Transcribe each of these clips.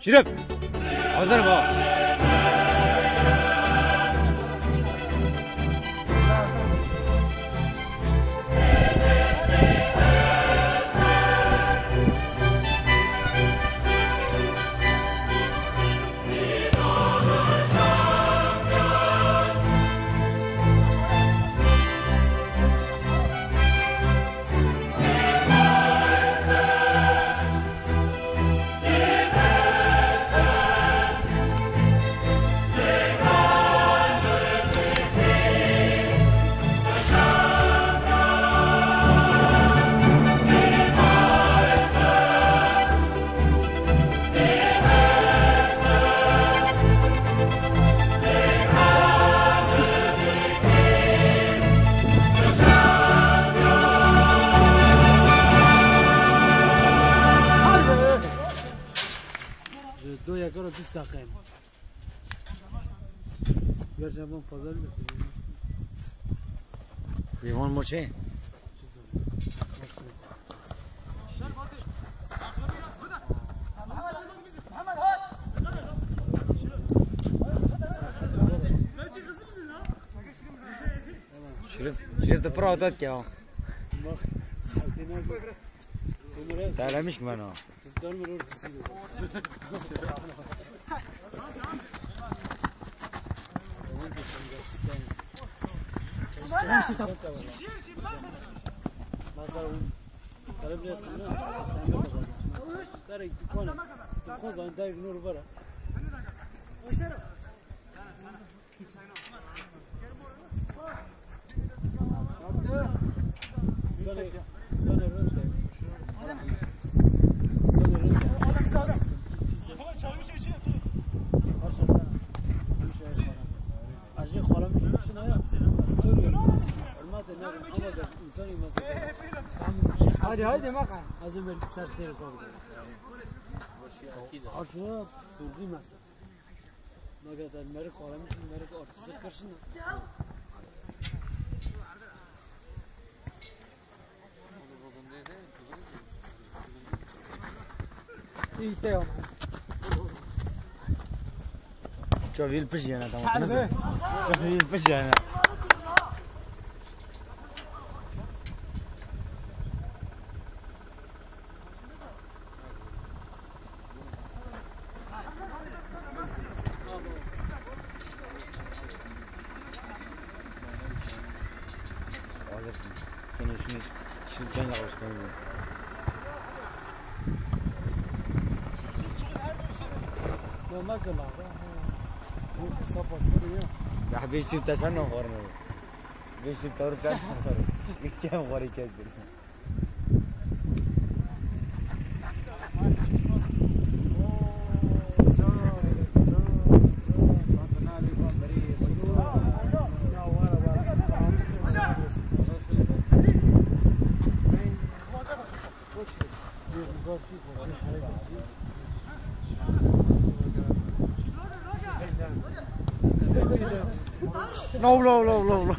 شرف حاضر با مستقیم برجام فضل لیوان موچه شرف تفرع داد كيا تعال مش كمان هاي ما كان لازم يصير سير طول عشان توري مثلا ما قدر المرق عالمي المرق أرتزق كرشنا إيه تيوم شوفي البجيانة تمام شوفي البجيانة ما قلنا يا حبيبي شفت عشان نغورنا ليش شفت ورجع كم غوري كذب No.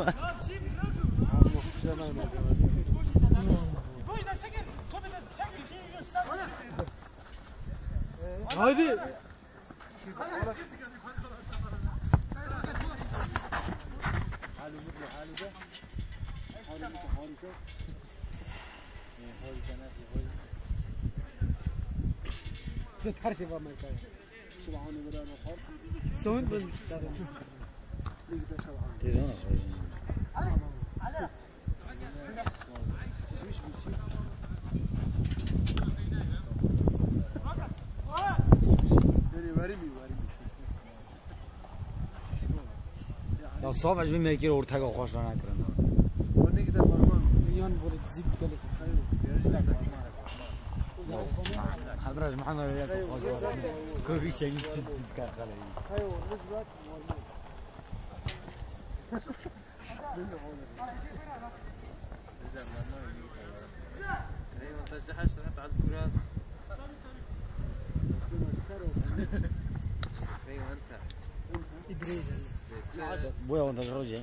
Haydi. her şey var Amerika'ya. Subhane ve rahmet. Son bölüm. تيزونا يا صافج بما يكير ورتاقة وخوش رانا كرنا ونيك ده برمان مليون بولي تزيد كلف حضرتك محمد وياك كوفي شيء تشد كاخلي ايوه نزلت بويا وانت خروجي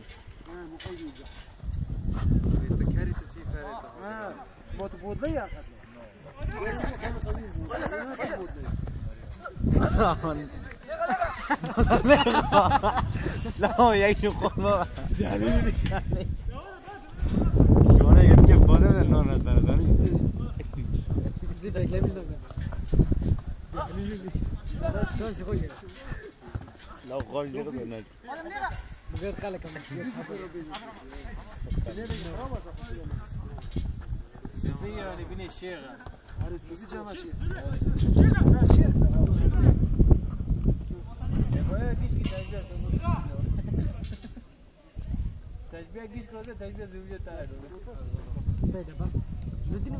لا هو يعيش قربة وانا قلت كيف بوزن النور نزل زاني زي فاكلة مش شو سوي لو قال لي قدر ناك بغير خلك زي اللي بين الشيخ عارف في جامعة شيخ تشبيه گیش کرده تشبيه زوجه تایر بده بس ندینه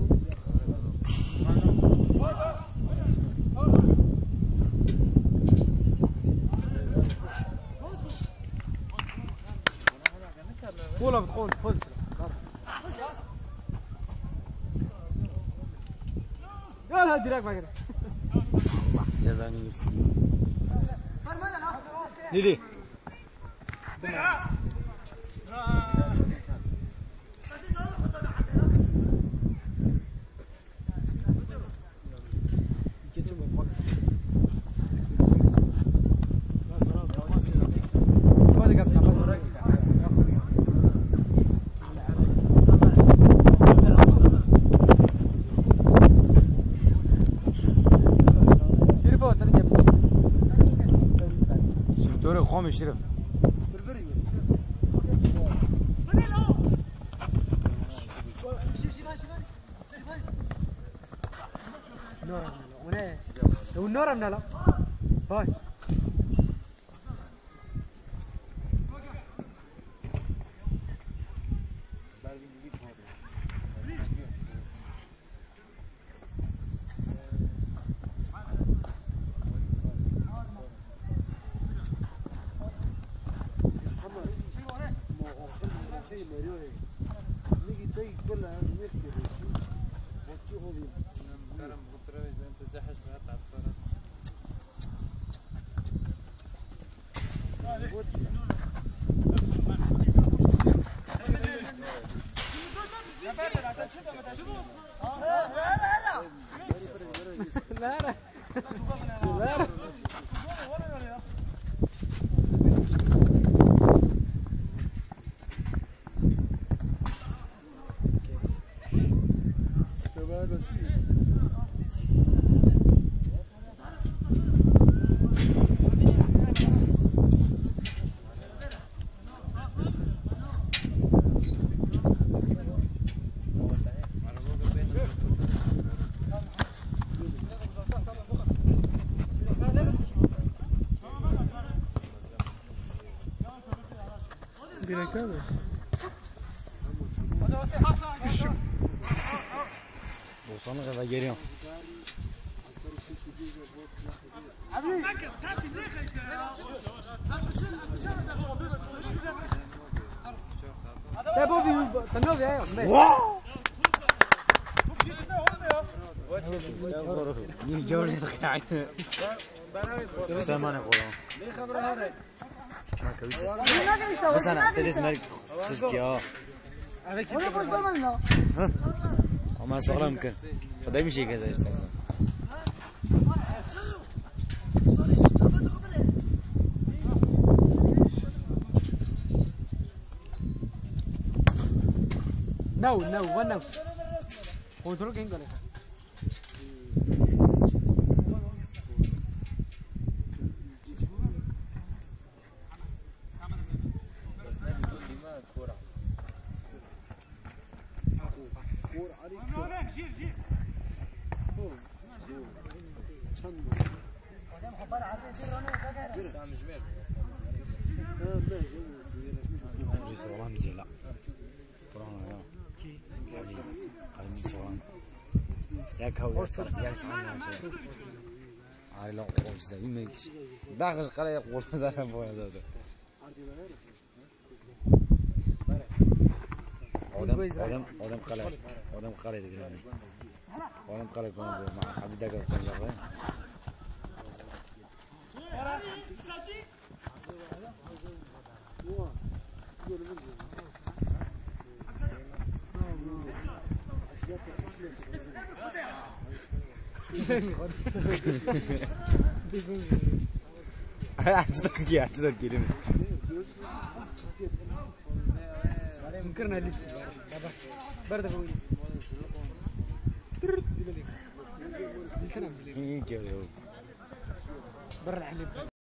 قولها بتقول فوز يلا ديراك ما كده جزاني ليلي قومي شرف والنور من لا باي وصلنا غدا جريان تابو في تنوز يا ني جوري قاعد سامان قولون ليه خبر هذا بس انا تدرس مالك خشكيا وما شغله يمكن فدا يمشي كذا يستحسن No, one no. Control quem gole. ياك هو صارت ياك على لو قوس زي ما داخل قال يقول هذا بو هذا ودم قال ودم قال مع حبيبك كان عجبتك كي عجبتك كلمة ممكن نهلس برد بقول كي كي برا الحليب